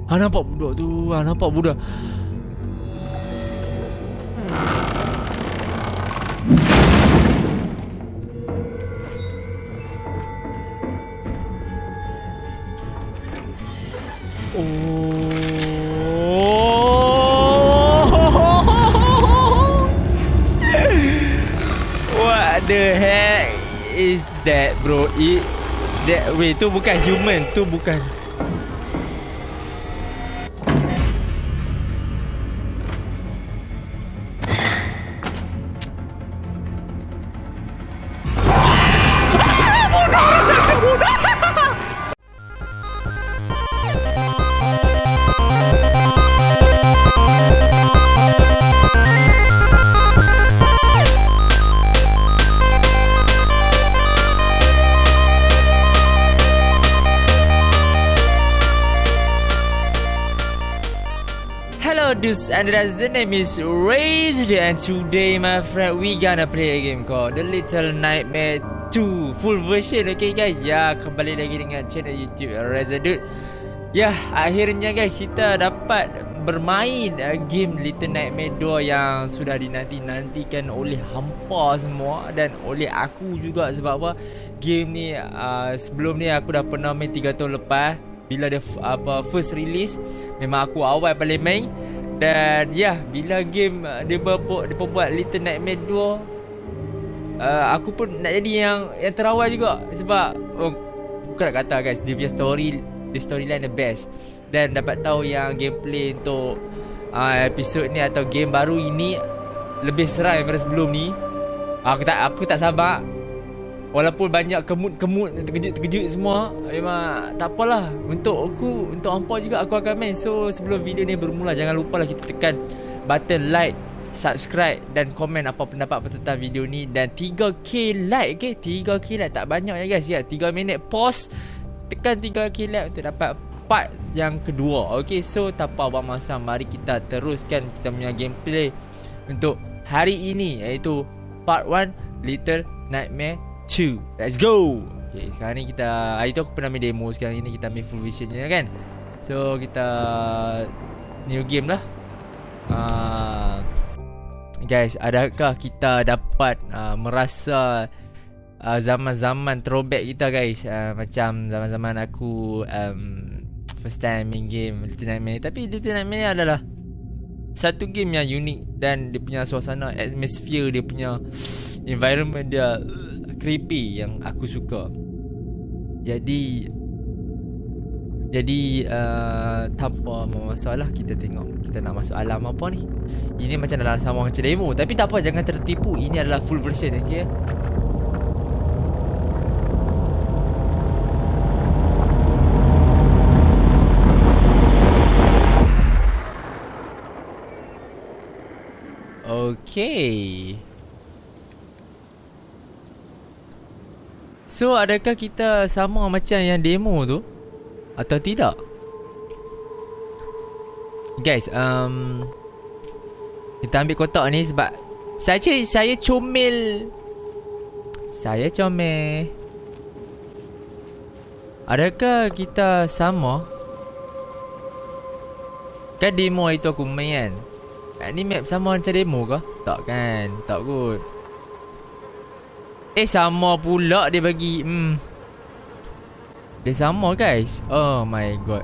Nampak budak tu. Nampak budak. What the heck is that, bro? Wait, tu bukan human. Tu bukan. Dudes and the name is Raised, and today my friend we gonna play a game called The Little Nightmare 2 full version. Okay guys, ya, kembali lagi dengan channel YouTube Resident. Ya, akhirnya guys kita dapat bermain game Little Nightmare 2 yang sudah dinanti-nantikan oleh hampa semua dan oleh aku juga. Sebab apa, game ni sebelum ni aku dah pernah main 3 tahun lepas. Bila dia first release, memang aku awal paling main. Dan ya, bila game dia buat Little Nightmare 2, aku pun nak jadi yang terawal juga. Sebab bukan nak kata guys, dia punya storyline the best. Dan dapat tahu yang gameplay untuk episod ni atau game baru ini lebih seram daripada sebelum ni. Aku tak sabar. Walaupun banyak kemut-kemut, terkejut-terkejut semua, memang tak apalah. Untuk hampa juga aku akan main. So sebelum video ni bermula, jangan lupa lah kita tekan button like, subscribe dan komen apa pendapat tentang video ni. Dan 3k like, okay? 3k like tak banyak ya guys ya. 3 minit pause, tekan 3k like untuk dapat part yang kedua. Okay, so tanpa buang masa, mari kita teruskan kita punya gameplay untuk hari ini, iaitu part 1 Little Nightmare 2. Let's go. Okay, sekarang ni kita, hari tu aku pernah main demo, sekarang ni kita main full version je kan. So kita new game lah. Guys, adakah kita dapat merasa zaman-zaman throwback kita guys, macam zaman-zaman aku first time main game Little Nightmare. Tapi Little Nightmare ni adalah satu game yang unik, dan dia punya suasana, atmosphere dia punya environment dia creepy yang aku suka. Jadi tanpa masalah, kita tengok kita nak masuk alam apa ni. Ini macam dalam sama macam demo, tapi tak apa, jangan tertipu. Ini adalah full version, okay? Okay. So adakah kita sama macam yang demo tu atau tidak? Guys, kita ambil kotak ni sebab saya comel. Adakah kita sama? Kan demo itu aku main kan. Ni map sama macam demo ke? Tak kan? Tak kot. Sama pula dia bagi. Dia sama guys. Oh my god.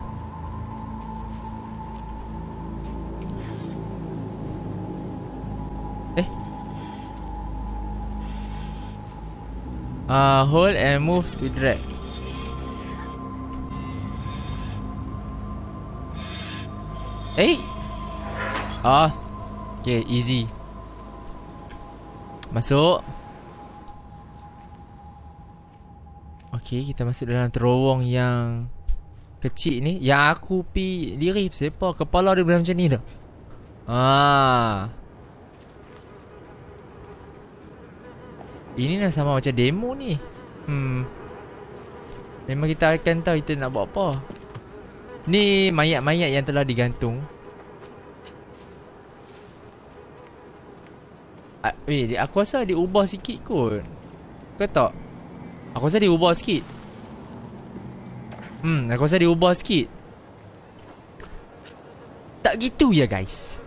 Hold and move to drag. Okay, easy. Masuk. Okay, kita masuk dalam terowong yang kecil ni. Yang aku pi diri sepa kepala dia boleh macam ni dah. Ini dah sama macam demo ni. Memang kita akan tahu kita nak buat apa. Ni mayat-mayat yang telah digantung. Aku rasa dia ubah sikit kot. Kau tak? Aku rasa dia ubah sikit. Aku rasa dia ubah sikit. buat gitu ya guys.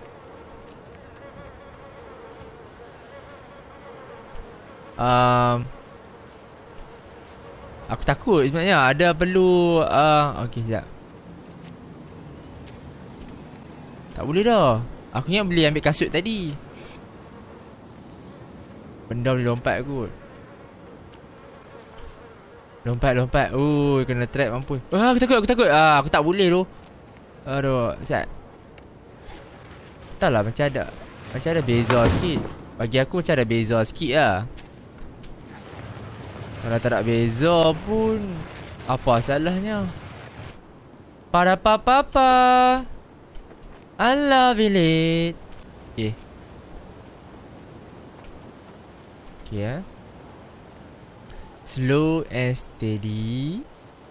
Aku takut sebenarnya. Ada perlu okay, sekejap. Tak boleh dah. Aku ingat boleh ambil kasut tadi. Benda boleh lompat kot. Lompat. Oh, kena trap mampus. Aku takut. Aku tak boleh tu. Aduh, siap. Tak lah, macam ada beza sikit. Bagi aku macam ada beza sikit lah. Kalau tak ada beza pun, apa salahnya? Pada papa, I love it. Okay. Slow and steady.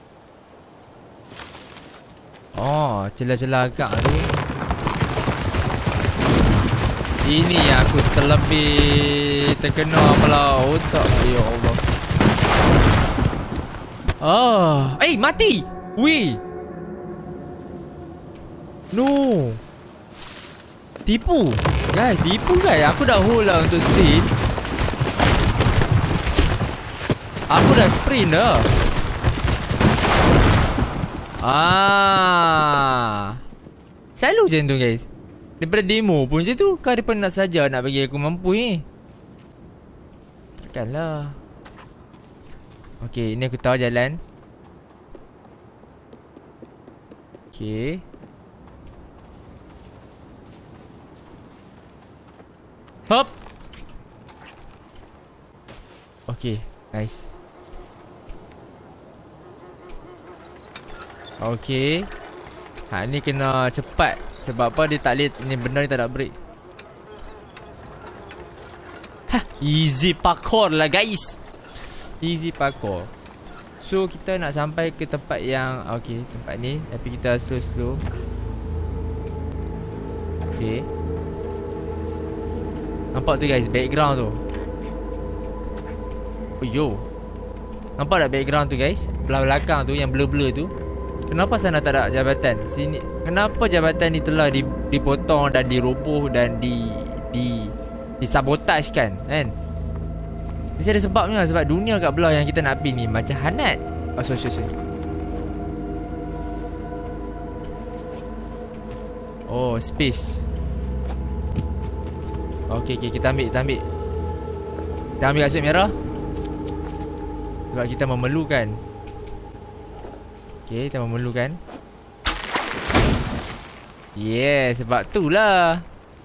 Oh, celah-celah agak tu. Ini yang aku terlebih terkena kepala otak. Ya Allah. Mati. Weh. No. Tipu. Guys, tipu guys. Aku dah hold lah untuk sprint. Aku dah sprint dah. Selalu macam tu guys. Daripada demo pun macam tu. Kau daripada nak saja nak bagi aku mampu ni. Takkanlah. Okay, ini aku tahu jalan. Okay. Hop. Okay, nice. Okay. Ni kena cepat. Sebab apa dia tak boleh. Ni benda ni tak ada break. Easy parkour lah guys. Easy parkour. So kita nak sampai ke tempat yang okay, tempat ni. Tapi kita slow. Okay. Nampak tu guys, background tu. Oh yo. Nampak tak background tu guys? Belah belakang tu yang blur-blur tu. Kenapa sana tak ada jabatan? Sini. Kenapa jabatan ni telah dipotong dan diroboh dan disabotajkan kan? Mesti ada sebabnya. Sebab dunia kat belah yang kita nak pergi ni macam hanat. Sorry. Oh, space. Okay, kita ambil. Kita ambil kasut merah. Sebab kita memerlukan. Okay, kita memerlukan. Yeah, sebab tu lah.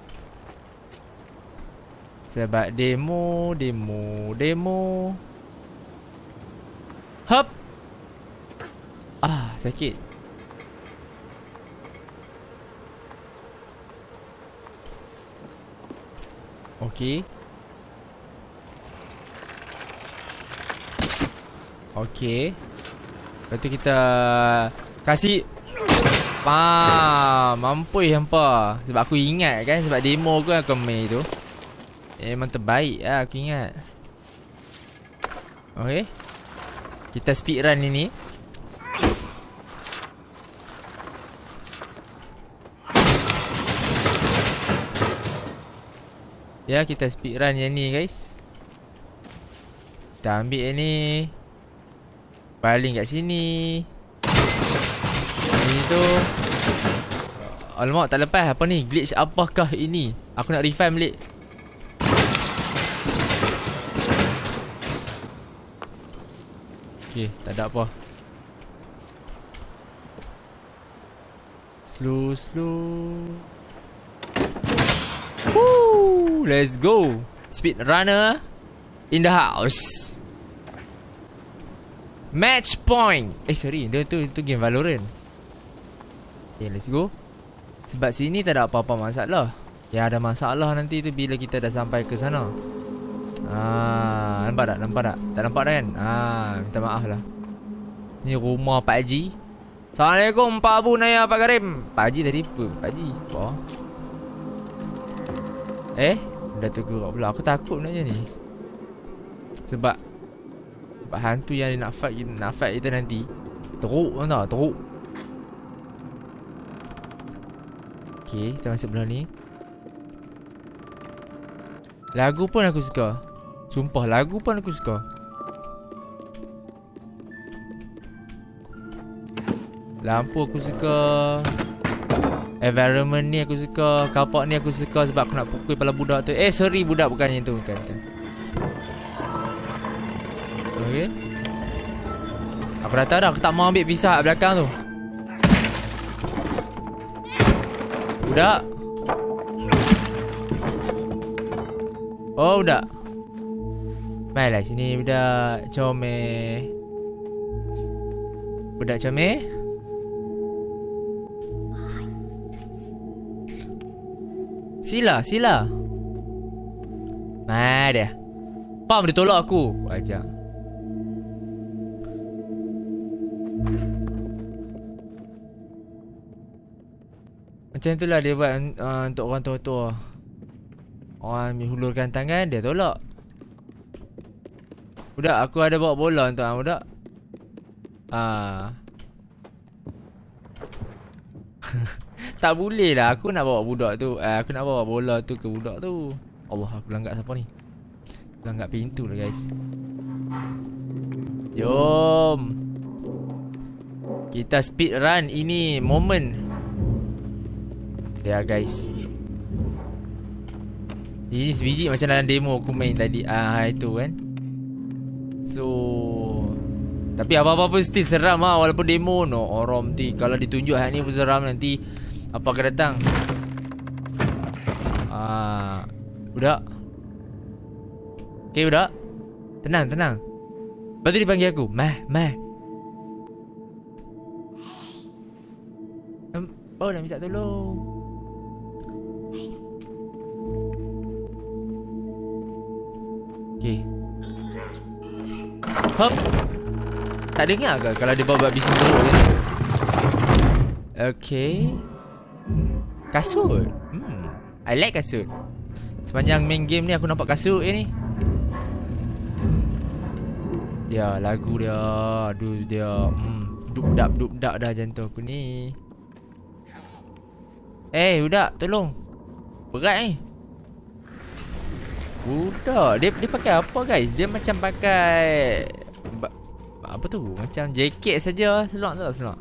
Sebab demo. Hop. Sakit. Okay. Lepas tu kita kasih mampus hampa. Sebab aku ingat kan. Sebab demo aku akan main tu. Memang terbaik lah aku ingat. Okay. Kita speedrun ini. Ya, kita speedrun yang ni guys. Kita ambil yang ni. Baling kat sini. Ini tu. Alamak, tak lepas. Apa ni? Glitch apakah ini? Aku nak refund balik. Okay, tak ada apa. Slow. Woo, let's go. Speed runner in the house. Match point. Sorry, dia tu game Valorant. Okay, let's go. Sebab sini tak ada apa-apa masalah. Ya, ada masalah nanti tu bila kita dah sampai ke sana. Nampak tak? Tak nampak dah kan? Minta maaf lah. Ni rumah Pak Haji. Assalamualaikum Pak Abu Naya Pak Karim. Pak Haji tadi apa? Pak Haji apa? Dah tegur pula. Aku takut nak je ni. Sebab hantu yang nak fight kita nanti teruk kan tak? Teruk. Okay, kita masuk belah ni. Lagu pun aku suka. Sumpah, lagu pun aku suka. Lampu aku suka. Environment ni aku suka. Kapak ni aku suka sebab aku nak pukul kepala budak tu. Sorry budak, bukannya tu. Bukan. Okay. Aku dah tahu dah, aku tak mau ambil pisau kat belakang tu. Budak. Oh budak. Mainlah sini budak. Comel. Budak comel. Sila. Mai dia. Pam dia tolak aku. Ajak. Macam itulah dia buat untuk orang tua-tua. Orang hulurkan tangan, dia tolak. Budak, aku ada bawa bola untuk hang budak. Tak boleh lah, aku nak bawa budak tu. Aku nak bawa bola tu ke budak tu. Allah, aku langgar siapa ni? Langgar pintu lah guys. Jom. Kita speed run ini moment. Ya guys. Ini sebiji macam dalam demo aku main tadi. Itu kan. So tapi apa-apa pun still seram lah. Walaupun demo no. Orang nanti kalau ditunjuk hal ni pun seram nanti. Apa akan datang? Budak. Okay budak. Tenang. Lepas tu dia panggil aku. Mah. Oh nak minta tolong. Okay. Hop. Tak dengar ke kalau dia bawa bising teruk je? Okay. Kasut. I like kasut. Sepanjang main game ni aku nampak kasut je ni. Dia lagu dia. Aduh dia. Duk-dap dah jantung aku ni. Budak tolong. Berat ni. Budak. Dia pakai apa guys? Dia macam pakai apa tu? Macam jaket saja. Seluar tak seluar?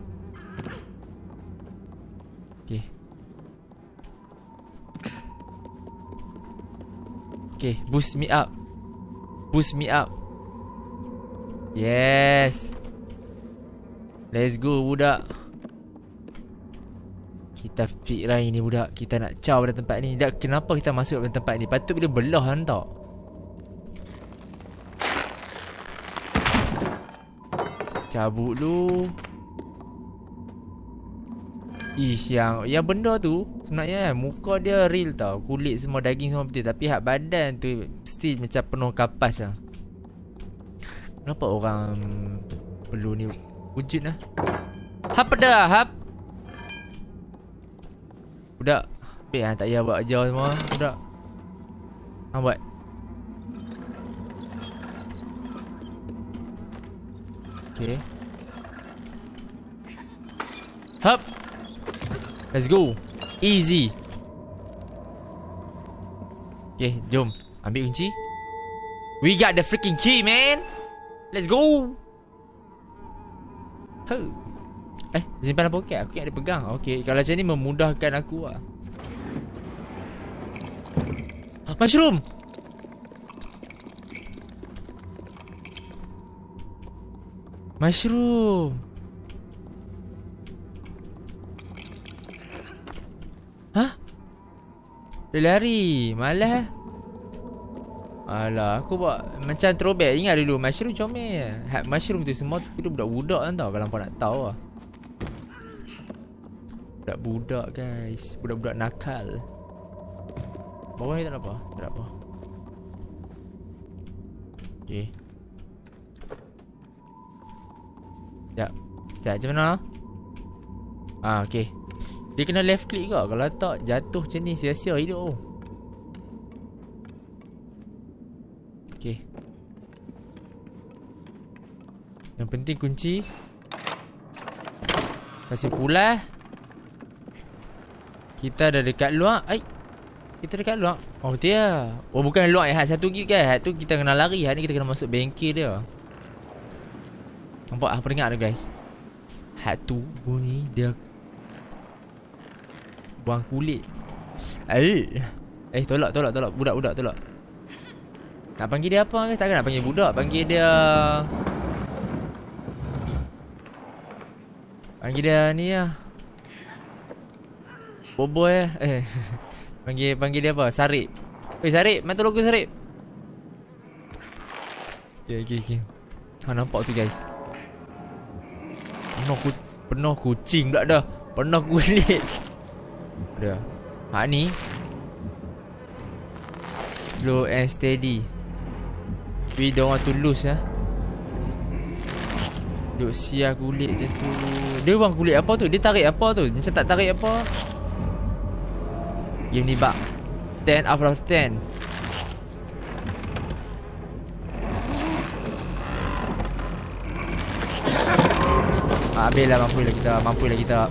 Okay, boost me up. Yes. Let's go budak. Kita speed run ni budak. Kita nak caw pada tempat ni. Kenapa kita masuk pada tempat ni? Patut bila belah kan tak? Cabut dulu. Yang benda tu sebenarnya muka dia real tau. Kulit semua, daging semua betul. Tapi hak badan tu still macam penuh kapas lah. Kenapa orang perlu ni wujud lah? Hap dah, hap. Budak. Tak payah buat jauh semua. Budak. Hang buat. Okay. Hap. Let's go. Easy. Okay, jom. Ambil kunci. We got the freaking key, man. Let's go. Simpan dalam poket. Aku ingat dia pegang. Okay, kalau macam ni memudahkan aku lah. Mushroom. Dia lari. Malah. Alah, aku buat macam throwback. Ingat dulu mushroom comel. Mushroom tu semua tu budak-budak kan tau. Kalau kau nak tahu lah. Budak-budak guys. Budak-budak nakal. Bawah ni tak ada apa. Tak ada apa. Okay. Sekejap. Macam mana? Okay. Dia kena left click ke? Kalau tak jatuh macam ni sia-sia hidup. Okay. Yang penting kunci. Kasih pula. Kita dah dekat luar. Kita dekat luar. Oh betul ya. Oh bukan luar hat satu lagi kan. Hat tu kita kena lari. Hat ni kita kena masuk bengkel dia. Nampak apa dengar tu guys. Hat tu bunyi dia buang kulit. Tolak. Budak tolak. Nak panggil dia apa guys? Takkan nak panggil budak. Panggil dia ni lah. Boboy panggil dia apa? Sarip. Sarip, mana tolong aku Sarip? Okay. Nampak tu guys. Penuh kucing pula dah. Penuh kulit. Dah. Ni slow and steady. We don't want to lose ya. Duk siar kulit macam tu. Dia buang kulit apa tu? Dia tarik apa tu? Macam tak tarik apa. Game ni bak 10 out of 10. Habislah, mampu lah kita.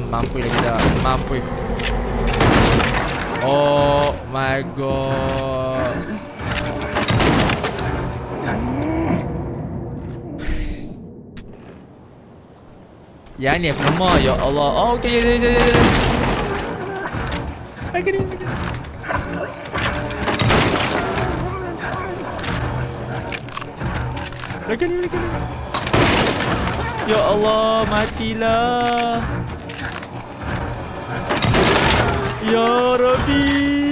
Oh my god. Yang ni aku lemah. Ya Allah. Oh okay. Lagi. Ya Allah, matilah. Ya Rabbi.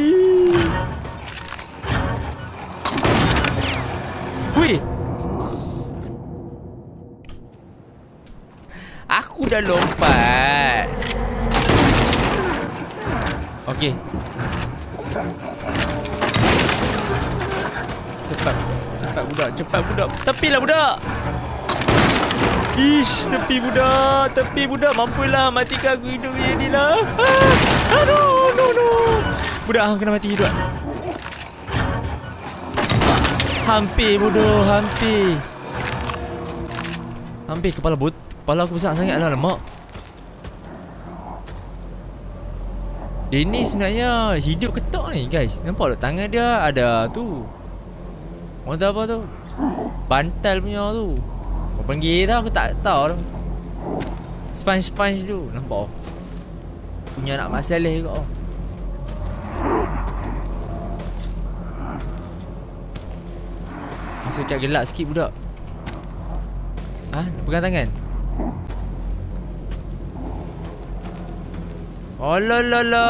Hui. Aku dah lompat. Okey. Cepat budak. Tepilah budak. Ish, tepi budak. Mampulah matikan aku hidup ni lah. Aduh, no. Budak kena mati hidup. Hampir bodoh, hampir kepala aku besar sangat lah lemak. Dia ni sebenarnya hidup ke tak ni guys? Nampak tak tangan dia ada tu. Orang tahu apa tu? Bantal punya tu. Kau panggil tau, aku tak tahu tu. Sponge tu. Nampak? Punya nak masalah kau. Masuk kat gelap sikit budak. Nak pegang tangan. Oh la.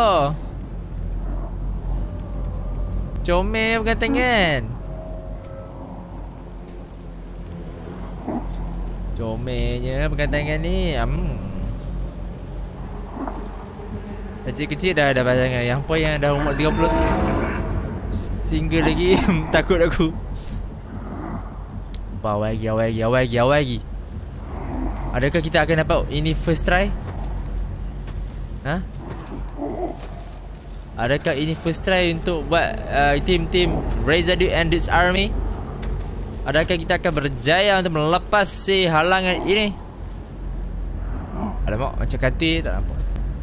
Comel pegang tangan. Comelnya pegang tangan ni. Kecil-kecil dah ada pasangan. Yang apa yang dah umur 30 single lagi. Takut aku. Awal lagi. Adakah kita akan dapat ini first try? Adakah ini first try untuk buat tim Resident and Dudes Army? Adakah kita akan berjaya untuk melepas si halangan ini? Alamak, macam katil tak nampak.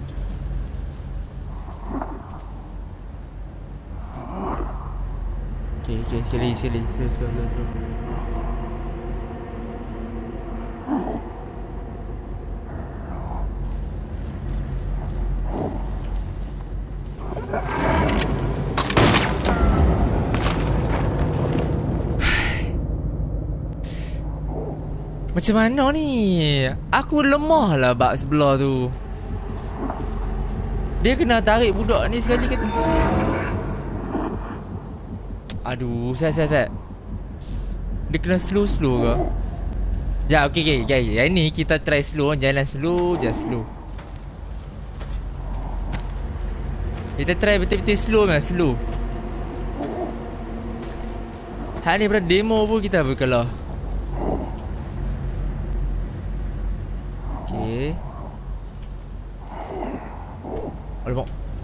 Okay, sekali. Slow. Macam mana ni? Aku lemah lah bak sebelah tu. Dia kena tarik budak ni sekali ke. Aduh, Sat. Dia kena slow ke? Ya, okay. Yang ni kita try slow. Jalan slow. Just slow. Kita try betul-betul slow kan. Slow. Hal ni pada demo pun kita berkalah. Okay. Alamak.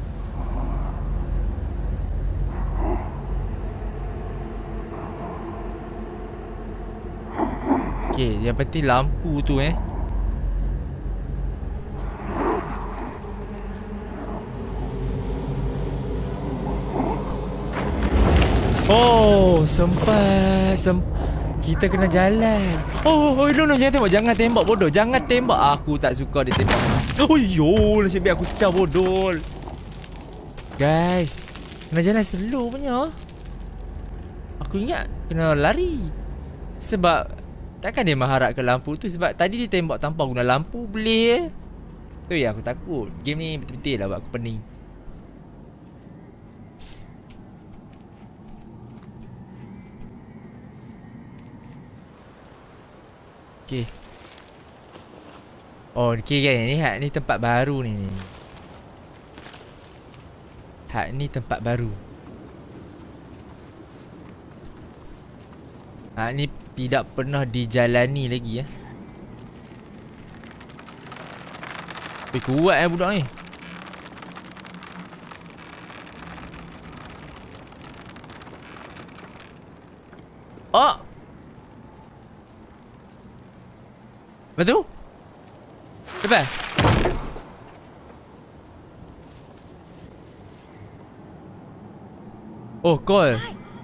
Okay, yang penting lampu tu Oh, sempat. Kita kena jalan. Oh, no, jangan tembak bodoh. Jangan tembak. Aku tak suka dia tembak. Oh, nasib baik aku cah bodoh. Guys, kena jalan slow punya. Aku ingat kena lari. Sebab takkan dia mengharap ke lampu tu. Sebab tadi dia tembak tanpa guna lampu. Boleh. Tu ya aku takut. Game ni betul-betul lah buat aku pening. Okay. Oh, okay kan. Ni tempat baru ni. Ni tempat baru. Ni tidak pernah dijalani lagi ya. Kuat budak ni. Oh. Betul? Cepat. Oh, call.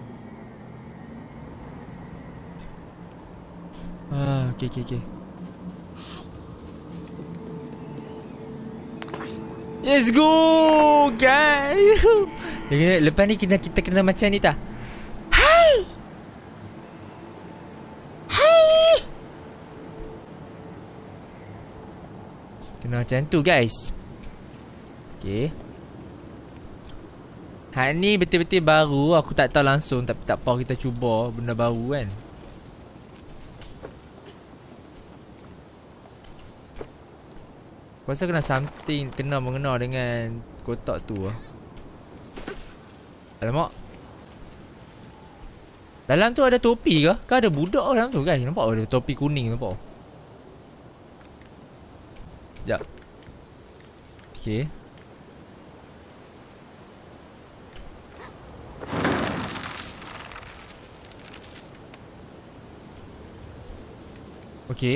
Okay. Let's go, guys. Lepas ni kita kena macam ni tak? Hai. Kena macam tu, guys. Okay. Ni betul-betul baru. Aku tak tahu langsung. Tapi tak apa, kita cuba benda baru kan. Aku rasa kena something. Kena mengena dengan kotak tu lah. Alamak. Dalam tu ada topi ke? Kan ada budak dalam tu, guys. Nampak ada topi kuning, nampak? Sekejap. Okay. Okay.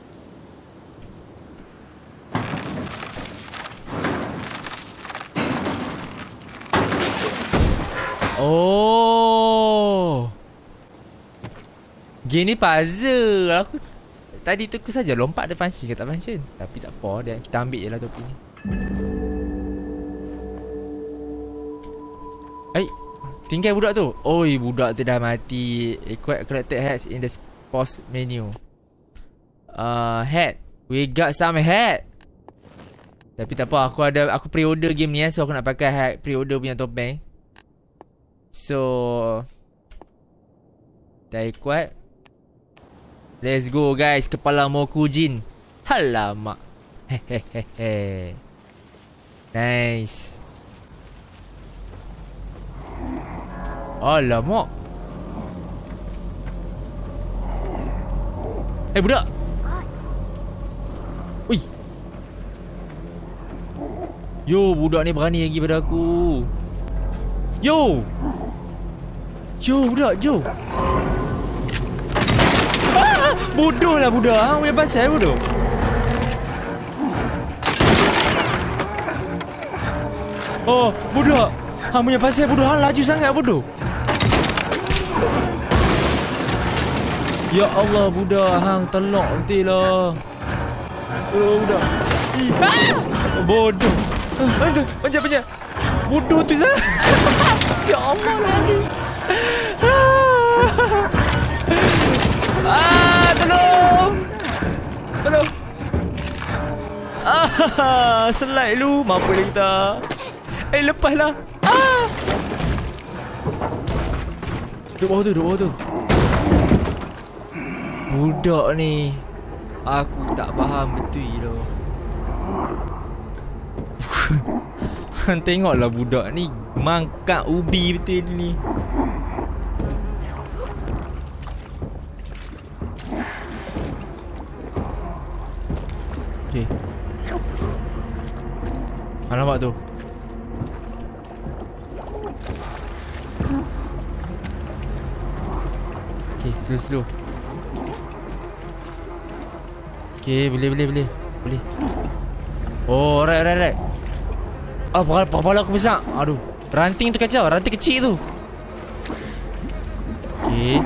Oh. Game ni puzzle. Aku tadi tu aku saja lompat dia function ke tak function. Tapi tak apa, dia kita ambil je lah topi ni. Tinggal budak tu. Oi, budak tu dah mati. Equip collected hats in the pause menu. Hat. We got some hat. Tapi tak apa, aku pre-order game ni so aku nak pakai hat pre-order punya topeng. So dah equip. Let's go, guys. Kepala Mokujin. Alamak. Hehehe. Nice. Alamak. Budak. Ui. Yo, budak ni berani lagi pada aku. Yo, budak, yo. Bodoh lah budak. Hang punya pasal bodoh. Oh, budak. Hang punya pasal bodoh. Hang laju sangat bodoh. Ya Allah, budak. Hang telok betul lah. Budak. Bodoh. Panjat. Bodoh tu sah. Ya Allah lagi. Tolong. Slide lu. Mampu lagi tak? Lepaslah. Duduk bawah tu. Budak ni. Aku tak faham betul lah. Tengoklah budak ni mangkak ubi betul ni. Okay. Nampak tu. Okay, slow. Okay, boleh. Oh, right. Kepala aku besar. Aduh, ranting tu kacau. Ranting kecil tu. Okay.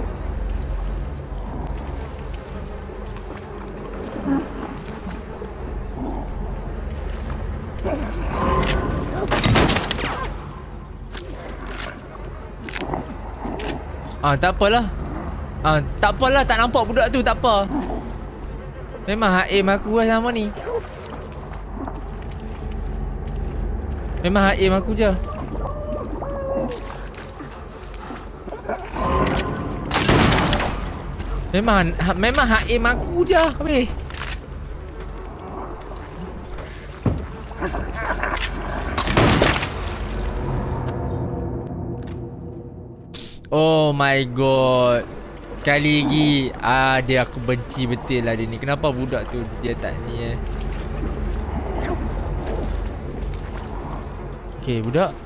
Tak apalah. Tak apalah, tak nampak budak tu, tak apa. Memang aim aku lah sama ni. Memang aim aku je. Memang aim aku je. Habis. Oh my god. Kali lagi dia aku benci betul lah dia ni. Kenapa budak tu dia tak ni Okay budak.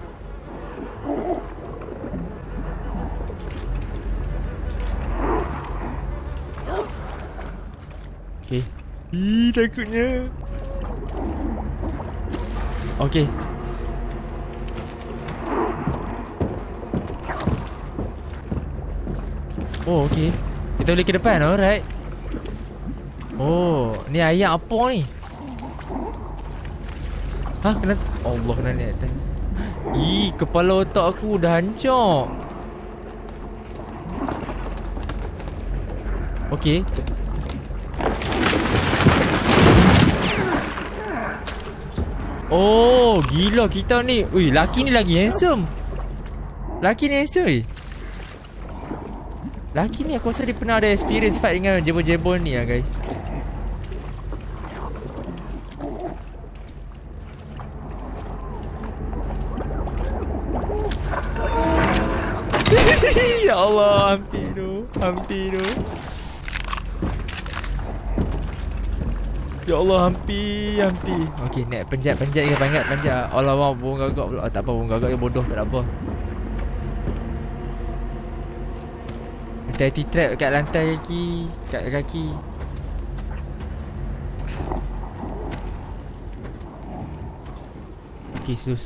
Okay. Takutnya. Okay. Oh, okay. Kita boleh ke depan, alright. Oh, ni ayat apa ni? Kena... Allah, kena ni atas. Kepala otak aku dah hancur. Okay. Oh, gila kita ni. Ui, laki ni lagi handsome. Laki ni handsome. Laki ni aku rasa dia pernah ada experience fight dengan jebol-jebol ni lah guys. Ya Allah, hampir tu. Ya Allah, hampir. Okay, nak panjat ke panjat. Allah, bong gagak pula. Tak apa, bong gagak dia bodoh, tak ada apa. Hati-hati trap kat lantai kaki. Kat kaki. Okay, slow.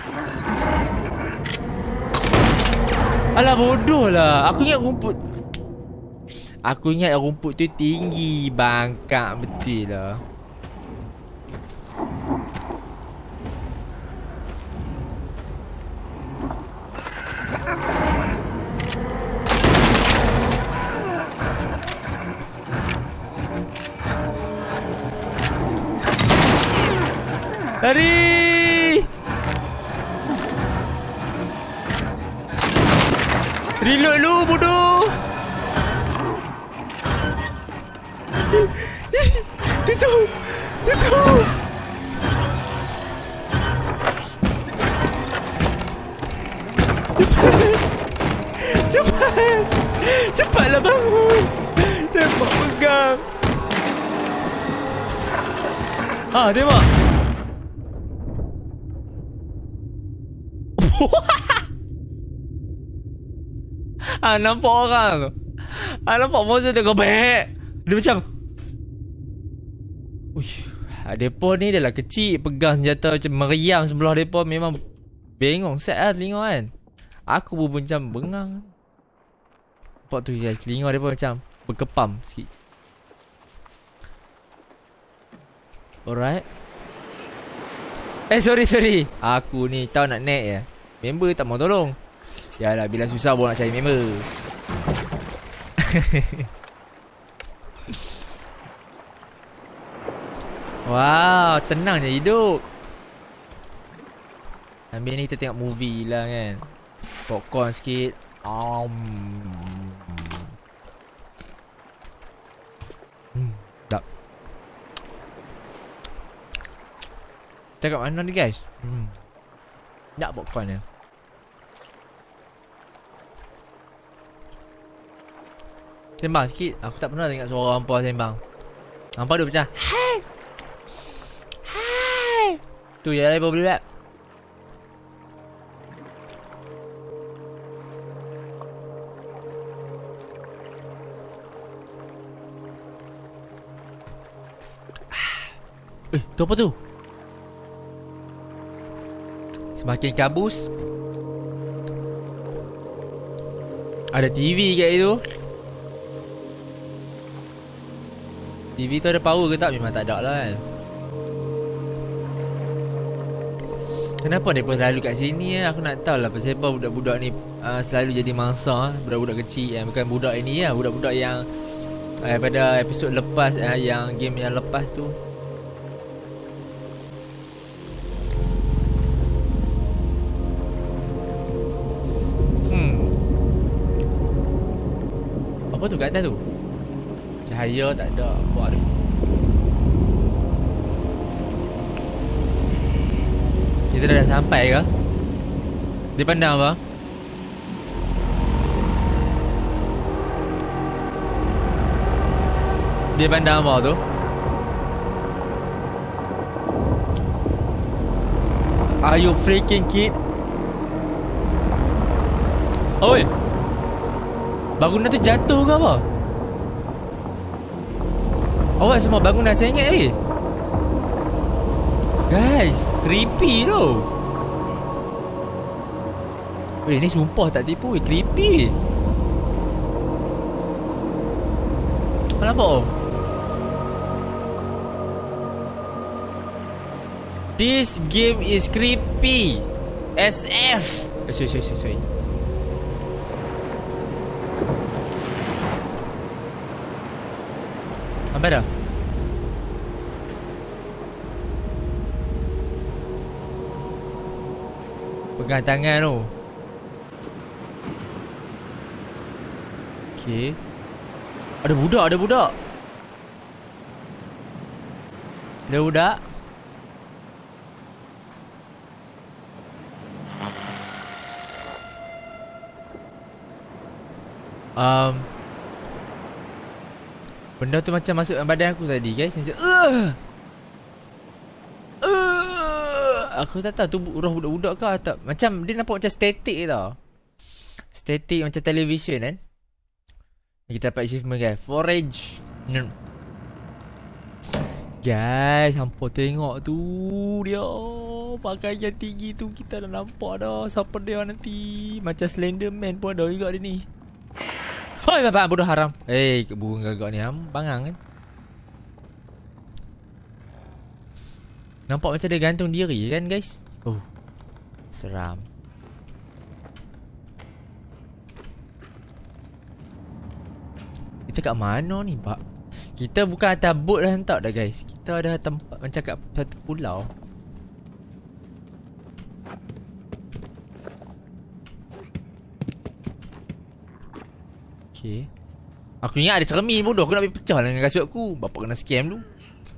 Alah, bodoh lah. Aku ingat rumput tu tinggi. Bangkak betul lah. Lari! Reload lu, bodoh! Tutup! Cepatlah bangun! Tembak pegang! Tembak! Nampak orang tu. Nampak monster tu gobek. Dia macam depa ni dah lah kecil. Pegang senjata macam meriam sebelah depa. Memang bengong set lah telinga kan. Aku pun macam bengang. Nampak tu guys, telinga depa macam berkepam sikit. Alright. Sorry. Aku ni tahu nak naik je. Member tak mau tolong. Yalah, bila susah pun nak cari member. Wow, tenang je hidup. Ambil ni kita tengok movie lah kan. Popcorn sikit. Tak. Kita kat mana ni guys? Tak popcorn je. Sembang sikit. Aku tak pernah dengar suara hampa sembang. Hampa dia macam hai. Tu je lah boleh rap. Tu apa tu? Semakin kabus. Ada TV kat itu. TV tu ada power ke tak? Memang tak ada lah kan. Kenapa mereka selalu kat sini Aku nak tahu lah pasal apa budak-budak ni selalu jadi mangsa budak-budak kecil Bukan budak ini lah, budak-budak yang daripada episod lepas yang game yang lepas tu. Apa tu kat atas tu? Cahaya tak ada. Apa ada? Kita dah sampai ke? Dia pandang apa? Dia pandang apa tu? Are you freaking kid? Oi! Bangunan tu jatuh ke apa? Awak semua bangunan saya ingat Guys, creepy tu. Ni sumpah tak tipu creepy. Nampak? This game is creepy. SF. Sorry. Sampai dah? Pegang tangan tu. Okay. Ada budak. Ada budak. Benda tu macam masuk dalam badan aku tadi guys. Macam aku tak tahu tu roh budak-budak ke atau macam dia nampak macam static tau. Static macam television kan. Kita dapat achievement guys. Forage. Guys, hampa tengok tu dia. Pakaian tinggi tu kita dah nampak dah. Siapa dia nanti. Macam Slenderman pun ada juga dia ni. Hoi bapak bodoh haram. Burung gagak ni bangang kan. Nampak macam dia gantung diri kan guys. Seram. Kita kat mana ni pak? Kita bukan atas boat dah hentak dah guys. Kita ada tempat macam kat satu pulau. Okay. Aku ingat ada cermin bodoh. Aku nak pergi pecah lah dengan kasut aku. Bapak kena scam tu.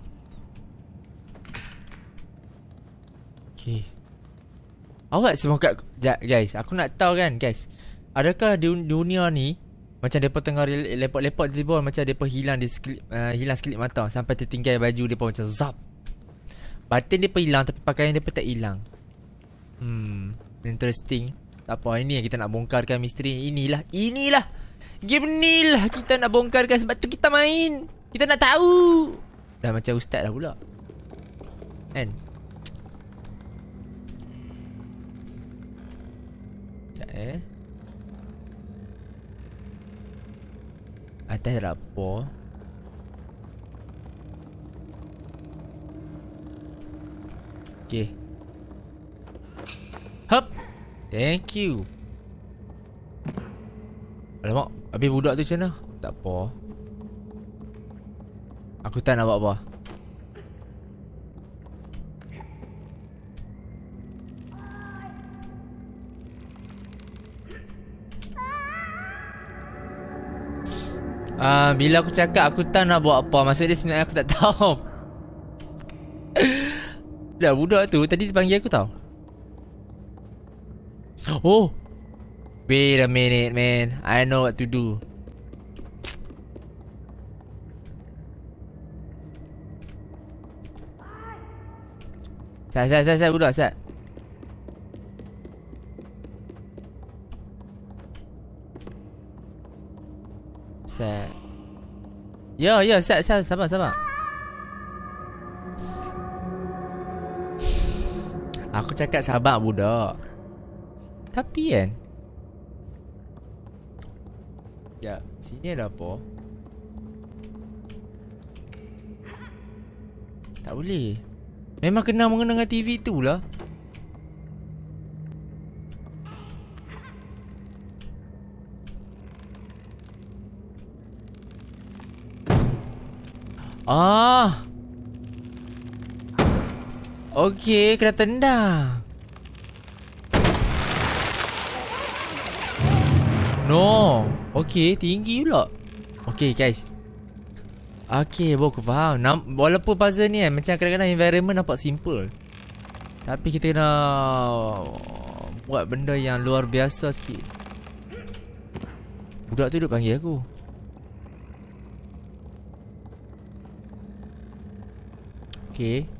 Okay. Awak semua kat guys, aku nak tahu kan guys. Adakah di dunia ni macam depa tengah lepak-lepak tiba-tiba macam depa hilang sekelip mata sampai tertinggal baju depa macam zap. Batin depa hilang tapi pakaian depa tak hilang. Interesting. Tak apa, ini yang kita nak bongkarkan misteri. Inilah game ni lah kita nak bongkarkan. Sebab tu kita main. Kita nak tahu. Dah macam ustaz dah pula kan. Sekejap atas ada apa? Okay. Hup. Thank you. Alamak, habis budak tu macam mana? Tak apa. Aku tak nak buat apa. Bila aku cakap aku tak nak buat apa, maksud dia sebenarnya aku tak tahu. Dah budak tu tadi dia panggil aku tau. Oh, wait a minute man, I know what to do. Sat budak sat. Sat. Ya sat sabar. Aku cakap sabar budak. Tapi kan Ya, sini ada apa? Tak boleh. Memang kena mengenai TV tu lah. Ah. Okey, kena tendang. No. Okey, tinggi pula. Okey guys. Okey, aku faham. Walaupun puzzle ni macam kadang-kadang environment nampak simple, tapi kita kena buat benda yang luar biasa sikit. Budak tu duduk panggil aku. Okey.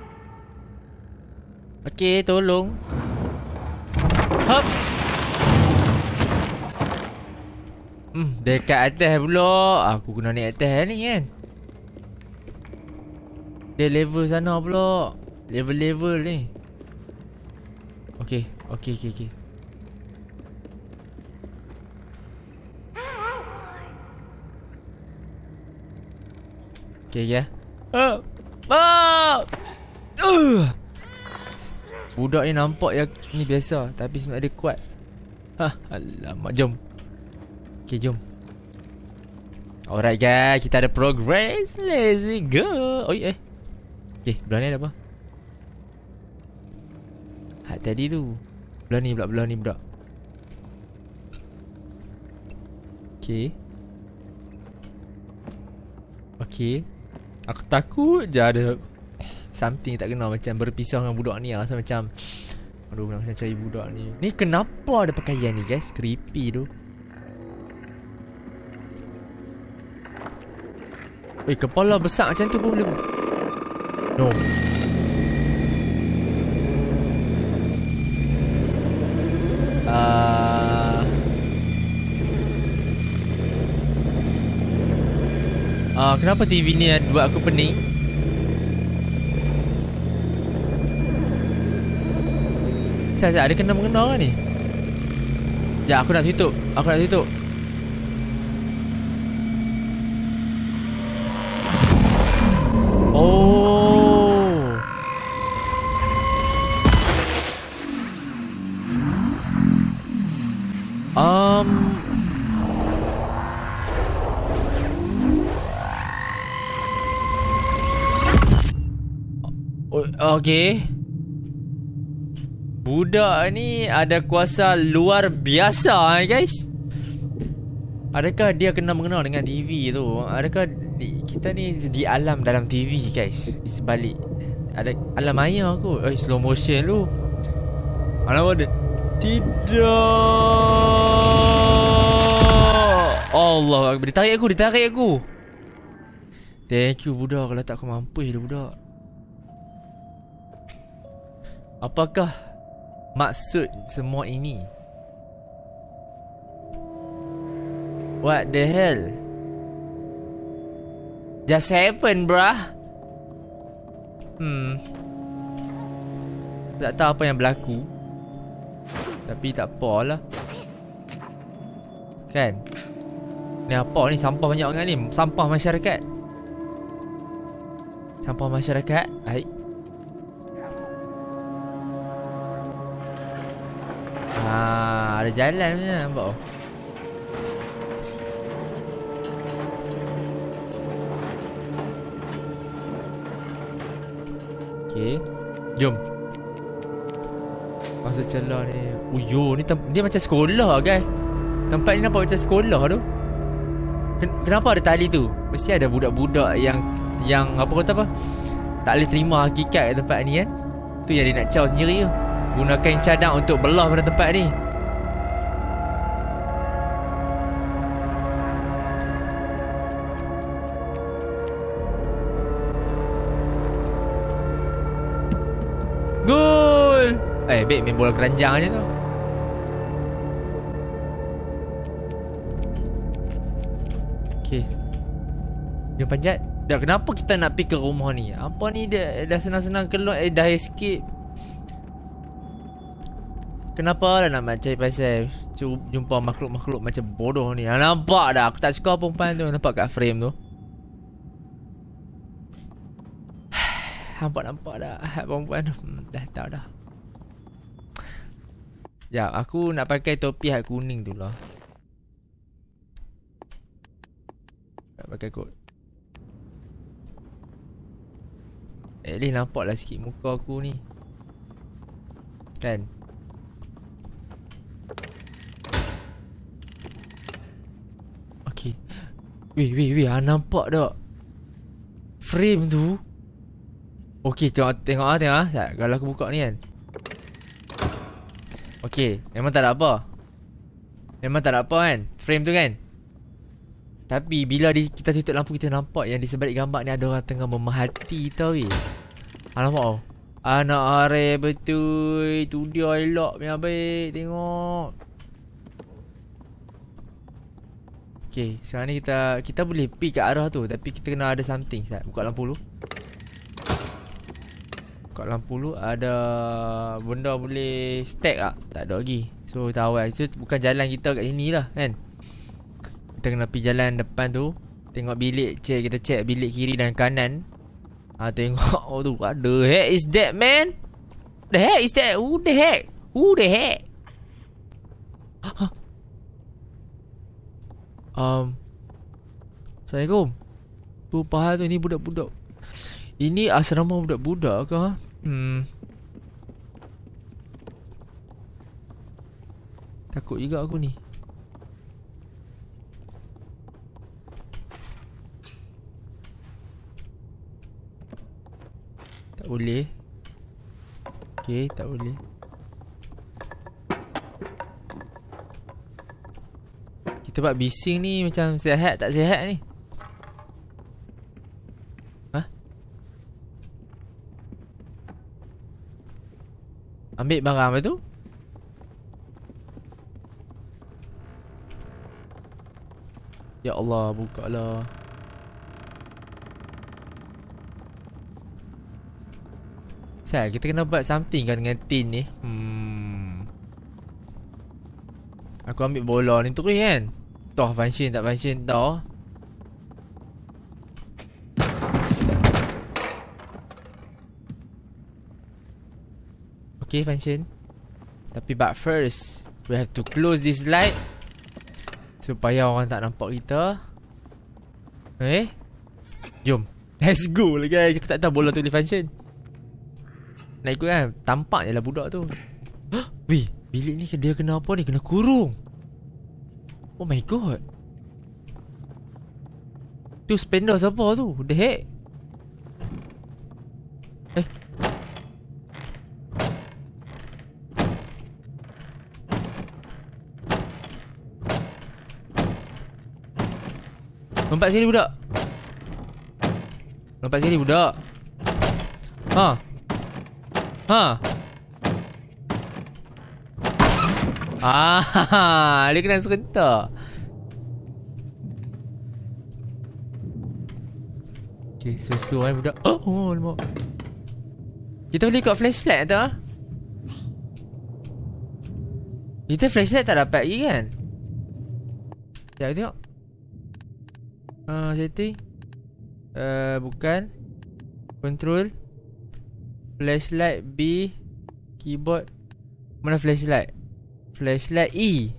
Okey, tolong. Hop. Dekat atas pula. Aku kena naik atas ni kan. Dia level sana pula. Level-level ni. Okey. Okey. Ya. Budak ni nampak yang ni biasa, tapi sebenarnya dia kuat. Alamak, jom. Okay, jom. Alright guys, kita ada progress. Let's go. Okay, belah ni ada apa? Tadi tu. Belah ni budak. Okay. Aku takut je ada something tak kenal macam berpisah dengan budak ni. Rasa macam, aduh, nak cari budak ni. Ni kenapa ada pakaian ni guys? Creepy tu. Kepala besar macam tu pun boleh. No. Kenapa TV ni buat aku pening? Saya ada kena-mengena kan ni? Ya, aku nak tutup. Oh. Okay. Budak ni ada kuasa luar biasa guys. Adakah dia kena mengenal dengan TV tu? Adakah kita ni di alam dalam TV guys? Di sebalik ada alam maya aku. Slow motion lu. Mana ada? Tidak. Allah, ditarik aku. Thank you budak. Kalau tak aku mampus dia budak. Apakah maksud semua ini? What the hell? Just happen, bruh. Tak tahu apa yang berlaku, tapi tak apalah. Kan? Ni apa ni? Sampah banyak sangat ni. Sampah masyarakat. Hai. Ada jalan ni nampak. Okay, jom. Masuk celah ni. Ni dia macam sekolah guys. Tempat ni nampak macam sekolah tu. Kenapa ada tali tu? Mesti ada budak-budak yang apa kata apa, tak boleh terima hakikat kat tempat ni kan. Tu yang dia nak caw sendiri tu. Gunakan cadang untuk belah pada tempat ni. Gol. Baik main bola keranjang je tu. Okay, dia panjat. Dah, kenapa kita nak pergi ke rumah ni? Apa ni dia dah senang-senang keluar, dah escape. Kenapa lah nak cari pasal? jumpa makhluk-makhluk macam bodoh ni. Nampak dah, aku tak suka perempuan tu. Nampak kat frame tu. Nampak dah perempuan tu. Dah tahu dah. Ya, aku nak pakai topi hat kuning tu lah. Nak pakai kot. At least nampak lah sikit muka aku ni. Kan? Okay. Weh, nampak tak? Frame tu. Okay, tengok. Kalau aku buka ni kan. Okay, memang tak ada apa kan, frame tu kan. Tapi bila kita tutup lampu, kita nampak yang di sebalik gambar ni ada orang tengah memerhati tau weh. Nampak tau. Anak hare betul. Tu dia elok punya baik. Tengok. Okay, sekarang ni kita boleh pergi ke arah tu. Tapi kita kena ada something. Buka lampu dulu. Ada benda boleh stack tak? Tak ada lagi. So tahu lah. So bukan jalan kita kat sini lah kan. Kita kena pergi jalan depan tu. Tengok bilik. Kita check bilik kiri dan kanan. Tengok. Oh tu. What the heck is that, man? The heck is that? Who the heck? Assalamualaikum. Tu pahal tu ni budak-budak. Ini asrama budak-budak ke? Takut juga aku ni. Tak boleh. Okay, tak boleh. Kita buat bising ni macam sihat tak sihat ni. Ambil barang apa tu? Ya Allah, buka lah. Kita kena buat something kan dengan tin ni. Aku ambil bola ni terus kan. Toh function tak function tau. Okay, function. Tapi but first we have to close this light supaya orang tak nampak kita. Jom. Let's go lah guys. Aku tak tahu bola tu boleh function. Nak ikut kan. Tampak je lah budak tu. Weh, bilik ni dia kena apa ni? Kena kurung. Oh my god. Tu spender siapa tu? The heck? Lompat sini budak. Dia kena serentak. Okay, slow budak. Oh, lemak. Kita boleh ikut flashlight tak? Kita flashlight tak dapat lagi kan? Sekejap tengok. Setting. Bukan. Control. Flashlight B. Keyboard. Mana flashlight? Flashlight E.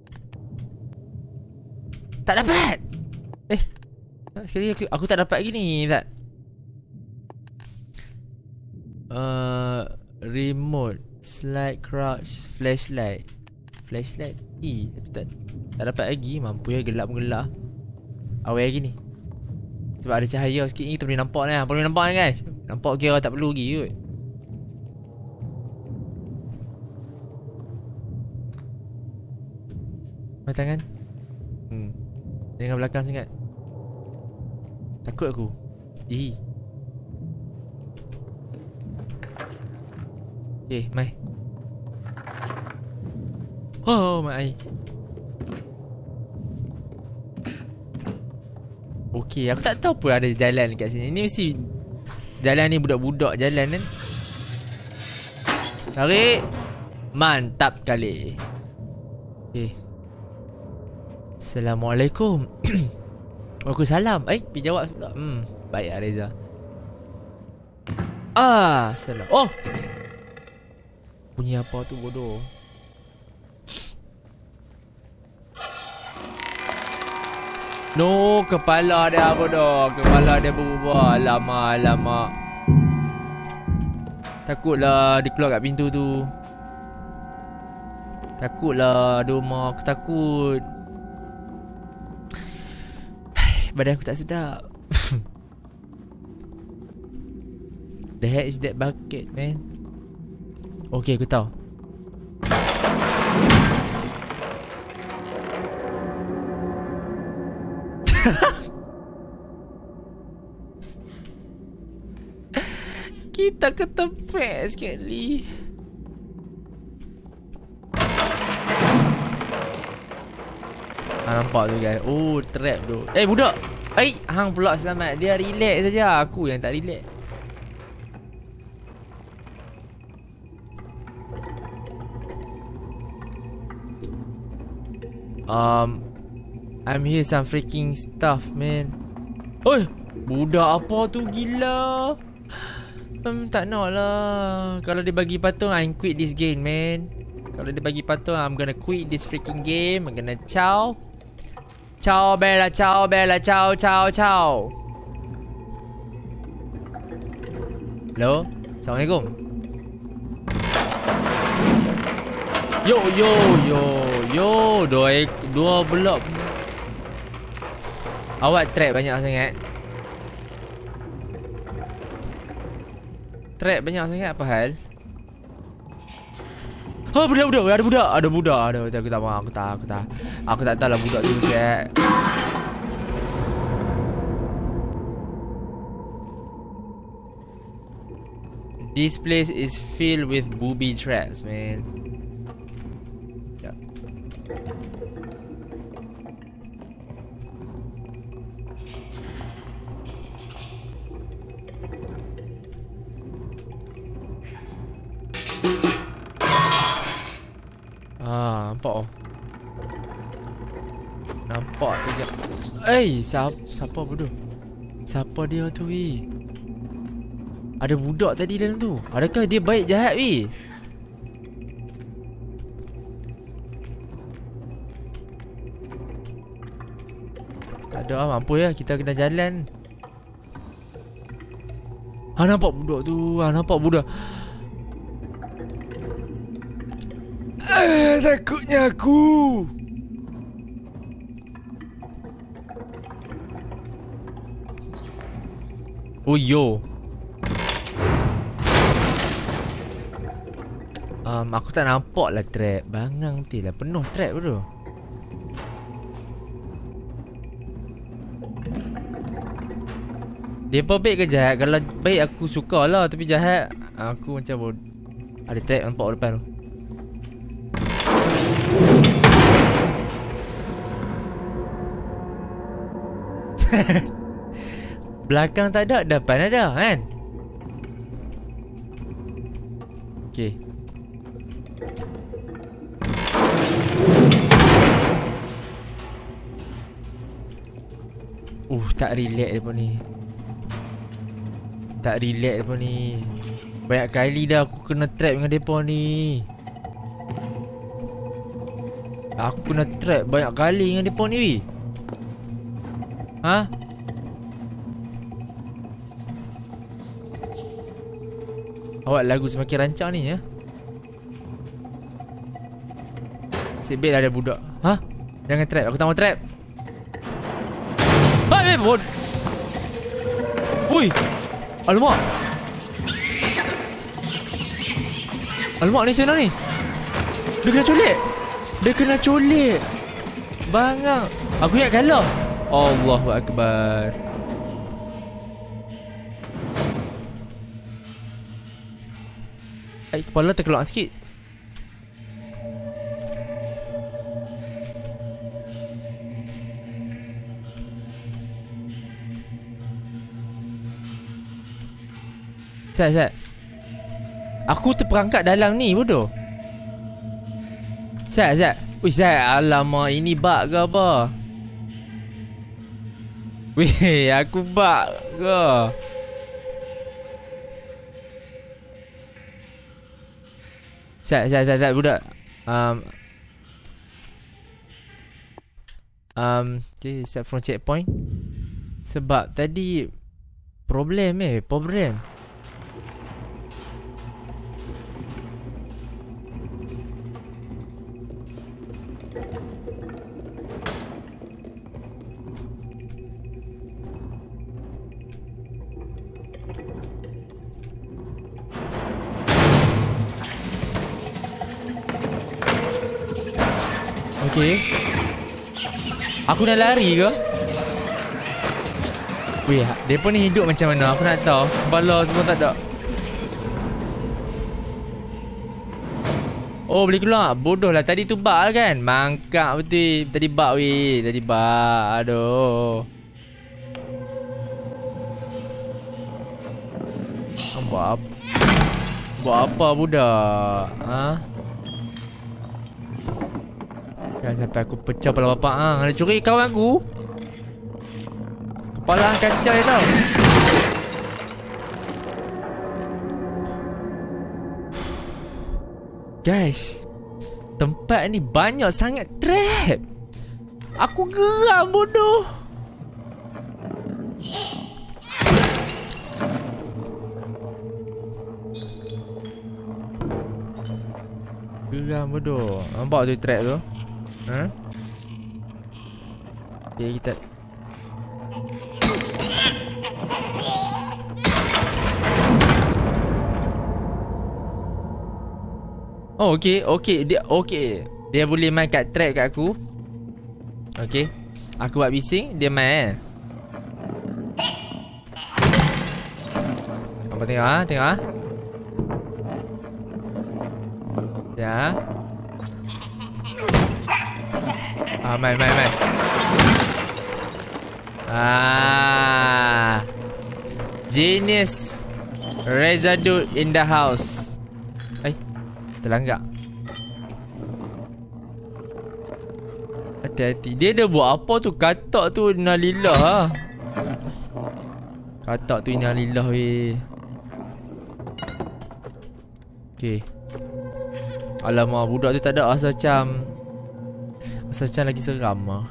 Tak dapat. Sekali aku tak dapat lagi ni. Tak. Remote. Slide crouch. Flashlight. Flashlight E. Tapi tak dapat lagi. Mampu ya, gelap pun gelap. Awal lagi ni. Sebab ada cahaya sikit ni, kita boleh nampak ni. Boleh nampak ni guys. Nampak kira tak perlu lagi kot. Mana tangan? Jangan belakang sangat. Takut aku. Okay, mai. Oh, mai. Okay, aku tak tahu pun ada jalan kat sini. Ini mesti jalan ni budak-budak jalan kan. Tarik. Mantap kali. Okay. Assalamualaikum. Waalaikumsalam. Pergi jawab pula. Baik lah Reza. Salam. Oh! Bunyi apa tu bodoh? No, kepala dia bodoh. Kepala dia berubah. Alamak. Takutlah dia keluar kat pintu tu. Takutlah Doma. Aku takut. Badan aku tak sedap. The heck is that bucket, man? Okay, aku tahu. Kita ketepek sekali. Nampak tu guys. Oh, trap tu. Budak. Hang pula selamat. Dia relax saja. Aku yang tak relax. I'm here some freaking stuff, man. Oi, budak apa tu gila? Tak nak lah. Kalau dia bagi patung, I'm quit this game, man. Kalau dia bagi patung, I'm gonna quit this freaking game. I'm gonna ciao. Ciao Bella, ciao Bella, ciao, ciao, ciao. Hello? Assalamualaikum. Yo, dua blok. Awak trap banyak sangat. Trap banyak sangat, apa hal? Budak. Ada budak. Aku tak mahu. Aku tak tahu lah budak tu siap. This place is filled with booby traps, man. Yeah. Nampak. Nampak tu je. Siapa bodoh? Siapa dia tu, weh? Ada budak tadi dalam tu. Adakah dia baik jahat, weh? Tak ada lah, mampu ya. Kita kena jalan. Nampak budak tu. Nampak budak. Takutnya aku. Oh yo. Aku tak nampak lah trap. Bangang betul lah. Penuh trap bro. Dia baik ke jahat? Kalau baik aku suka lah. Tapi jahat aku macam ada trap nampak depan tu. Belakang tak ada, depan ada kan? Okay. Tak relax depa ni. Tak relax depa ni. Banyak kali dah aku kena trap dengan depa ni. Aku kena trap banyak kali dengan depa ni, weh. Awak lagu semakin rancang ni ya. Sebel ada budak. Jangan trap, aku tak mau trap. Bot. Ui. Alamak. Alamak ni sana ni. Dia kena colik. Bangang. Aku ingat kalah. Allahu Akbar. Kepala terkelak sikit. Sat. Aku terperangkap dalam ni bodoh. Sat. Wih, alamak, ini bug ke apa? Weh, aku bug ke? Sat, budak. Okay, start from checkpoint. Sebab tadi problem. Okay. Aku nak lari ke? Weh, mereka ni hidup macam mana? Aku nak tahu. Bala semua tak ada. Oh, boleh keluar. Bodoh lah. Tadi tu bug kan? Mangkak betul. Tadi bug weh. Tadi bug. Aduh. Buat apa budak? Ha? Jangan sampai aku pecah kepala bapak. Nak curi kawan aku. Kepala kacau je tau. Guys, tempat ni banyak sangat trap. Aku geram bodoh. Geram bodoh. Nampak tu trap tu? Ha? Okay, kita oh, okay. Dia boleh main kat trap kat aku. Okay. Aku buat bising, dia main. Apa tengok ah? Tengok ah. Ya. Main. Genius Residue in the house. Terlanggar. Hati-hati. Dia dah buat apa tu? Katak tu innalillah. Katak tu innalillah weh. Okay. Alamak, budak tu tak ada asal macam lagi seram lah.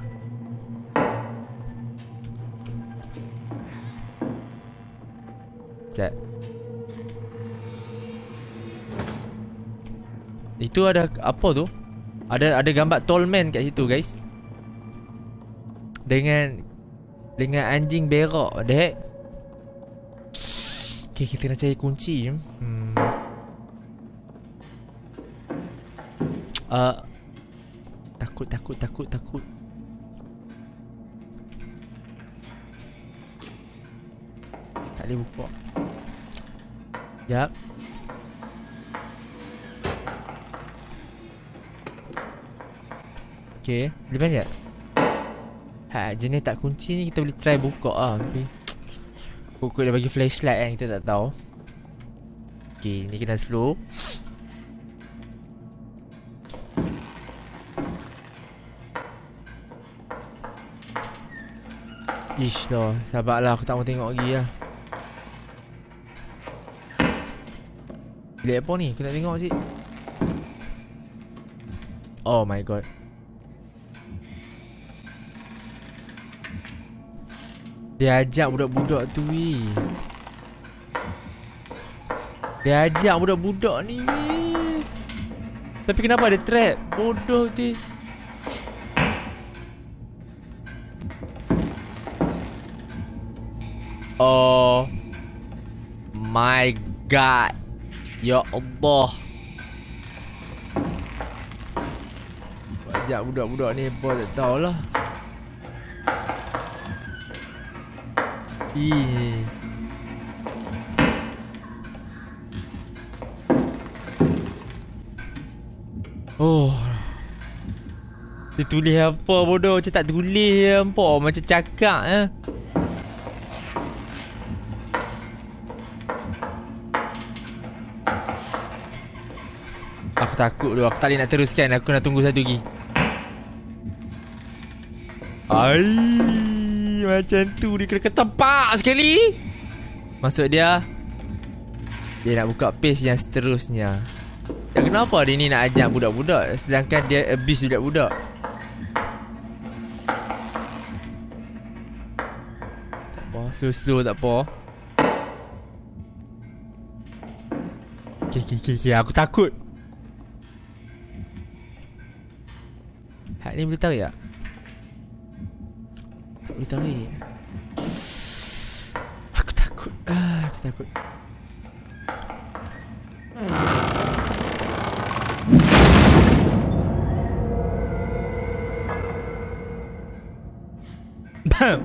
Sekejap. Itu ada apa tu? Ada gambar Tallman kat situ guys. Dengan anjing berak. What the heck? Okay, kita nak cari kunci. Takut. Tak boleh buka. Sekejap. Okay, lepas sekejap. Jenis tak kunci ni kita boleh try buka lah. Tapi Kukuk dah bagi flashlight kan, kita tak tahu. Okay, ni kena slow. Ish lah, sabarlah, aku tak mau tengok lagi lah. Bilik apa ni? Aku nak tengok cik. Oh my god. Dia ajak budak-budak tu weh. Dia ajak budak-budak ni weh. Tapi kenapa ada trap? Bodoh tu. Oh my god. Ya Allah. Ajak budak-budak ni apa tak tahulah. Oh. Dia tulis apa bodoh? Macam tak tulis apa? Macam cakap Aku takut tu. Aku tak boleh nak teruskan. Aku nak tunggu satu lagi. Ai, macam tu dia kena ketempak sekali. Maksud dia nak buka page yang seterusnya. Dan kenapa dia ni nak ajar budak-budak sedangkan dia abuse budak-budak? Tak apa, slow tak apa. Okay, aku takut. Hak ni boleh tarik tak? Tak boleh tarik. Aku takut. Aku takut. Bam.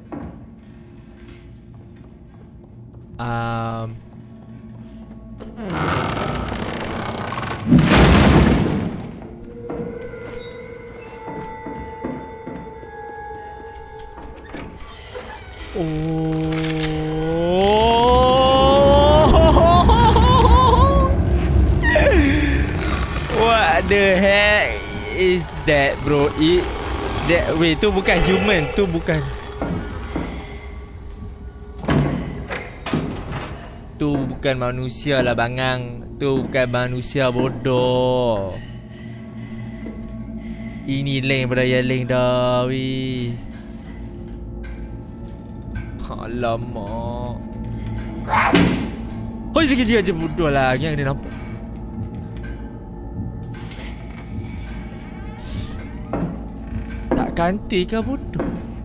What the heck is that, bro? Wait, tu bukan human, tu bukan. Tu bukan manusia lah, bangang. Tu bukan manusia, bodoh. Ini leng berdaya leng dah, weh. Alamak. Hoi, sekejap je bodoh lah. Yang dia nampak. Tak kanti ke bodoh?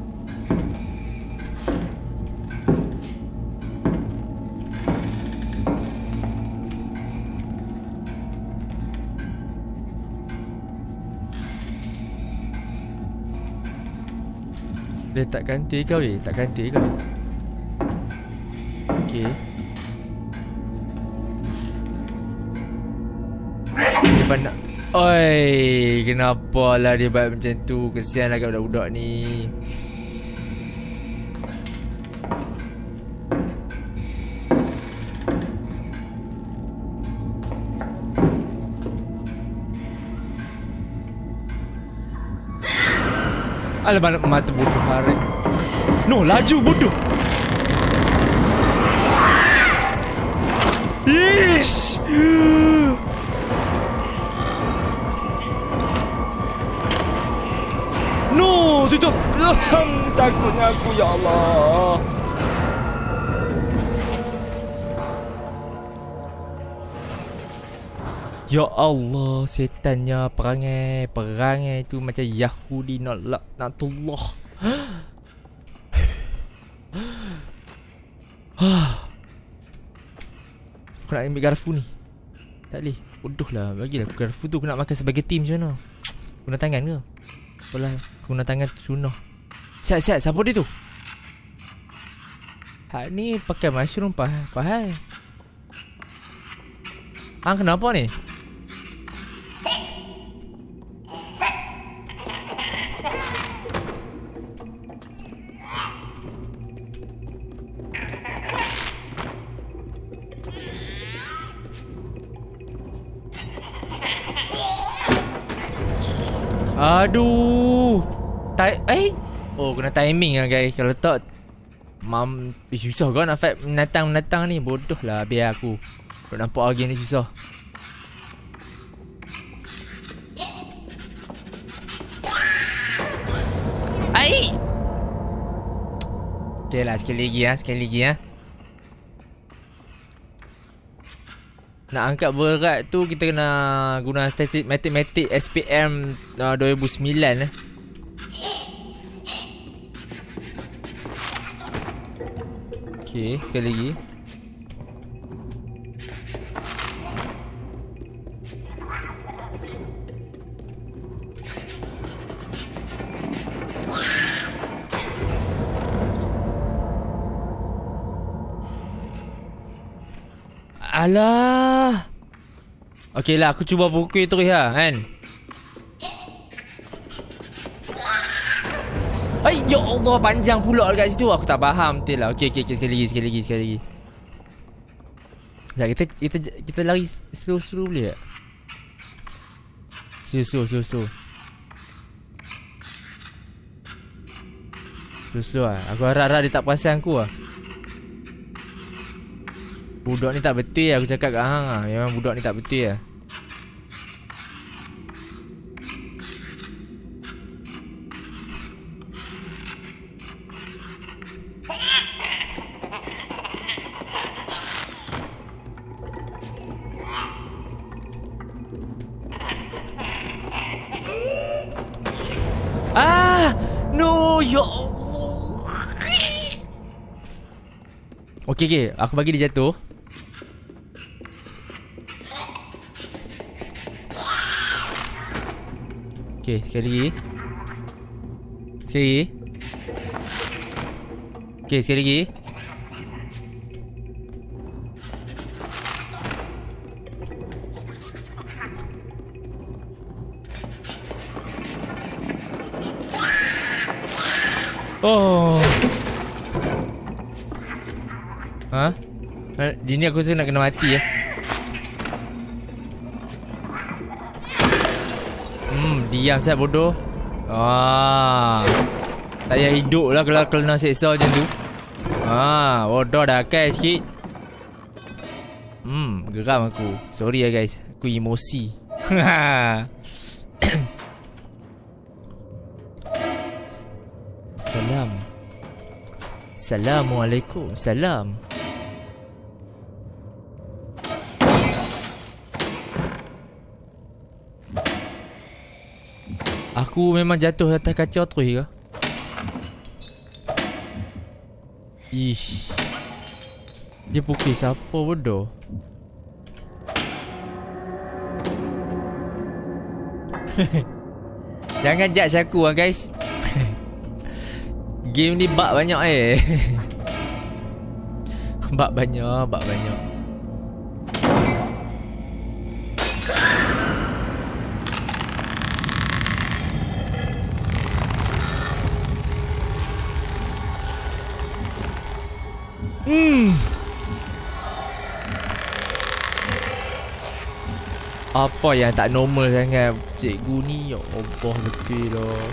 Dia tak kanti kau, weh? Tak kanti kau? Okay. Dia pandang. Oi, kenapa lah dia buat macam tu? Kesian lah kat budak-budak ni. Alamak, mata bodoh hari. No, laju bodoh. Ish. No, tutup. Takutnya aku, ya Allah. Ya Allah, setannya perangai tu macam Yahudi laknatullah. Aku nak ambil garfu ni. Tak boleh. Bodoh lah. Bagilah aku garfu tu. Aku nak makan sebagai tim macam mana? Guna tangan ke? Apalah, guna tangan sunah. Siap. Siapa dia tu? Hak ni pakai mushroom pahal. Hang kenapa ni? Aduh. Oh, kena timing lah guys. Kalau tak susah kau nak fight menatang ni. Bodoh lah. Biar aku. Kau nampak lagi ni susah. Okay lah, sekali lagi. Nak angkat berat tu kita kena guna static matematik SPM 2009 Okay, sekali lagi. Alah. Okey lah, aku cuba buku terus lah kan. Ya Allah, panjang pula dekat situ. Aku tak faham betul lah. Okey, sekali lagi. Sekejap, kita lari slow boleh tak? Slow. Slow lah. Aku harap-harap dia tak perasan aku lah. Budak ni tak betul lah, aku cakap kat hang lah. Memang budak ni tak betul lah. No, ya Allah. Okey, aku bagi dia jatuh. Okey, sekali lagi. Okey, sekali lagi. Oh. Ha? Di ni aku rasa nak kena mati ya. Diam saya bodoh. Tak payah hidup lah kalau kena seksa macam tu. Bodoh dah kai sikit. Geram aku. Sorry ya guys. Aku emosi. Assalamualaikum. Salam. Aku memang jatuh atas kaca terus ke? Ish. Dia pukul siapa bodoh? Jangan judge aku lah guys. Game ni bug banyak Bug banyak. Apa yang tak normal sangat cikgu ni? Ya Allah, betul lah.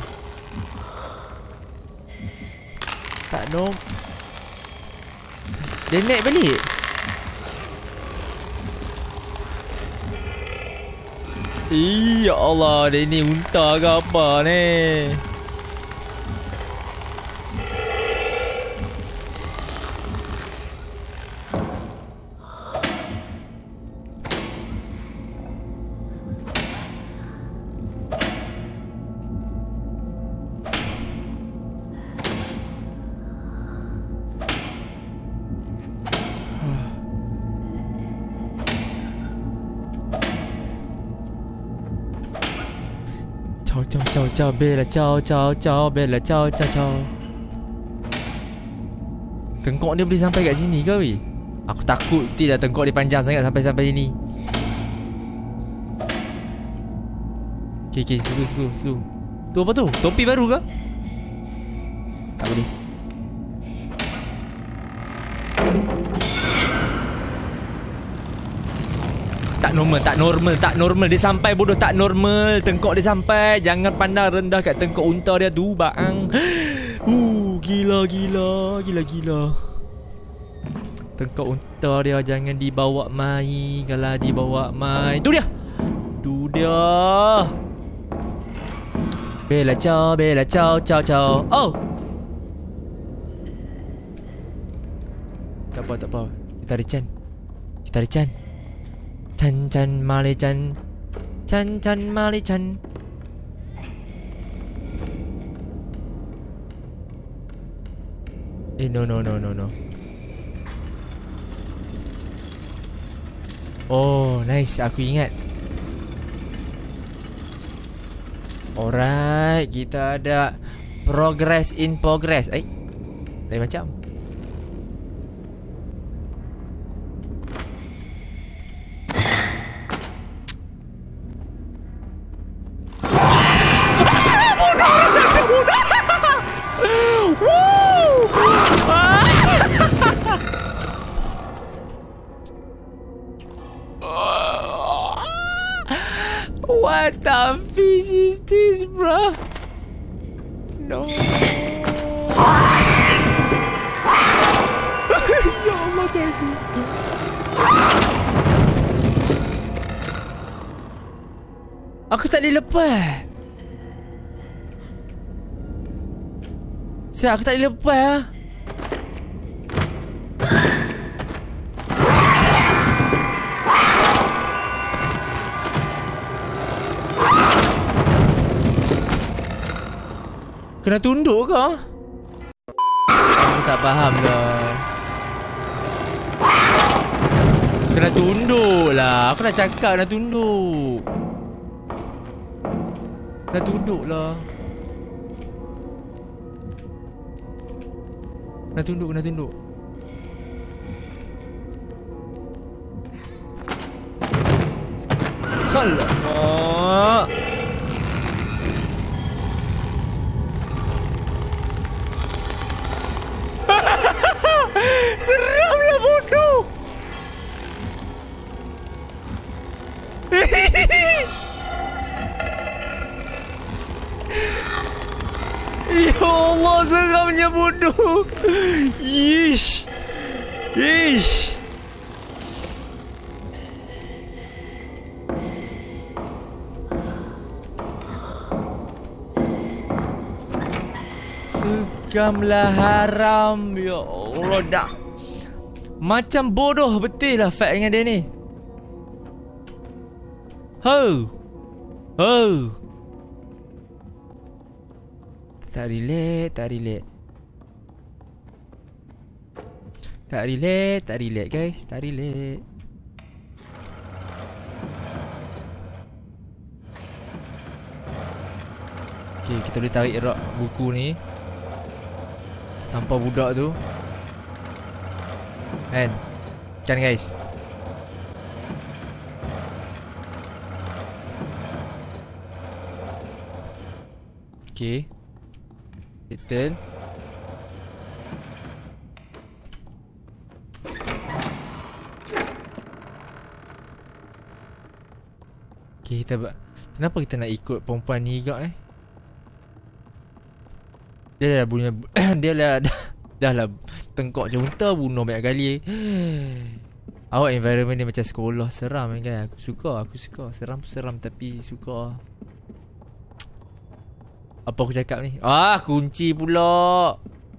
Tak normal. Dia naik balik. Ya Allah, dia ni unta ke apa ni? Ciao Bella, ciao Bella, ciao. Tengkok dia boleh sampai kat sini ke weh? Aku takut tidak tengkok dia panjang sangat sampai sini. Okay, slow. Tu apa tu? Topi baru ke? Tak boleh. Tak normal. Dia sampai bodoh, tak normal. Tengkok dia sampai. Jangan pandang rendah kat tengkok unta dia tu, bang. Gila. Tengkok unta dia jangan dibawa main. Kalau dibawa main, tu dia. Bella, ciao. Oh. Tak apa. Kita ada Chan. Chan Mali Chan. No. Oh, nice. Aku ingat. Alright, kita ada progress. Lain macam. What the fish is this, bro? No. Ya Allah kaki. Aku tak boleh lepas. Siap, aku tak boleh lepas lah. Kena tunduk ke? Aku tak faham lah. Kena tunduk lah. Aku nak cakap kena tunduk. Kena tunduk lah. Kena tunduk, kena tunduk. Alamak. Seramlah bodoh. Ya Allah, seramnya bodoh. Ish. Ish. Seramlah haram. Ya Allah, dah. Macam bodoh betul lah fight dengan dia ni. Ho. Ho. Tak relate, tak relate. Tak relate, tak relate guys, tak relate. Okay, kita boleh tarik rak buku ni tanpa budak tu. Kan guys. Okay, settle. Okay, kenapa kita nak ikut perempuan ni juga Dia dah punya dia dah lah tengkok je unta, bunuh banyak kali. Awak environment dia macam sekolah, seram kan. Aku suka. Seram tapi suka. Apa aku cakap ni? Kunci pula.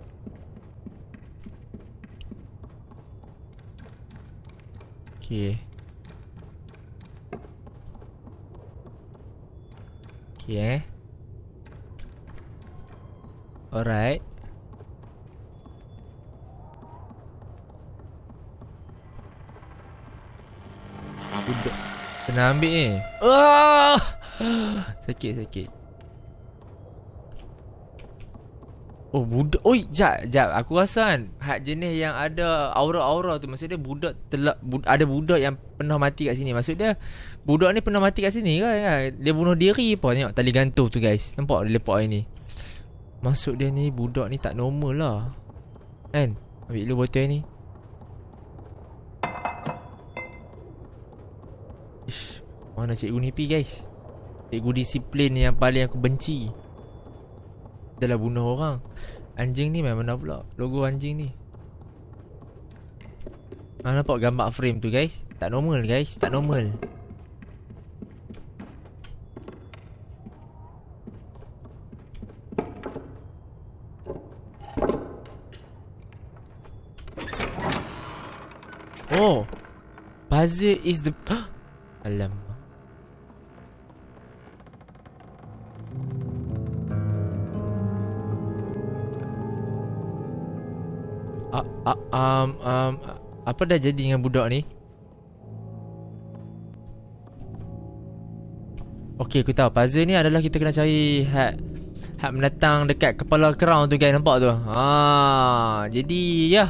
Okay. Okay alright. Budak kena ambil ni. Sakit. Oh budak. Oi, jap. Aku rasa kan hak jenis yang ada aura-aura tu, maksud dia budak ada budak yang pernah mati kat sini. Maksud dia budak ni pernah mati kat sini kan. Dia bunuh diri apa. Tengok tali gantung tu guys. Nampak dia lepak ni. Maksud dia ni budak ni tak normal lah. Kan? Ambil dulu botol ni. Ish, mana cikgu ni pi guys? Cikgu disiplin yang paling aku benci. Dah lah bunuh orang. Anjing ni memang mana pula? Logo anjing ni. Nampak gambar frame tu guys? Tak normal guys, tak normal. Oh, puzzle is the Alamak. Apa dah jadi dengan budak ni? Okay, aku tahu. Puzzle ni adalah kita kena cari hak mendatang dekat kepala crown tu guys. Nampak tu? Jadi ya.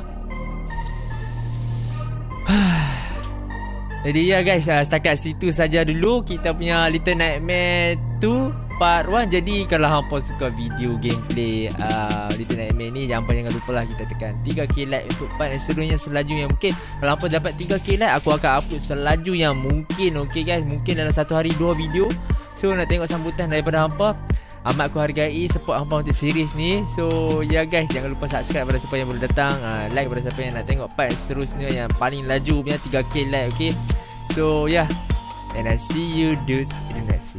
Jadi ya guys, setakat situ saja dulu kita punya Little Nightmare 2 part 1. Jadi kalau hampa suka video gameplay Little Nightmare ni, jangan lupa lah kita tekan 3k like untuk part yang seluruhnya selaju yang mungkin. Kalau hampa dapat 3k like, aku akan upload selaju yang mungkin. Okay guys, mungkin dalam satu hari 2 video. So nak tengok sambutan daripada hampa. Amat aku hargai support hampa untuk series ni. So ya guys, jangan lupa subscribe pada siapa yang baru datang, like pada siapa yang nak tengok part seterusnya yang paling laju punya 3k like. Okay, so yeah, and I see you dudes in the next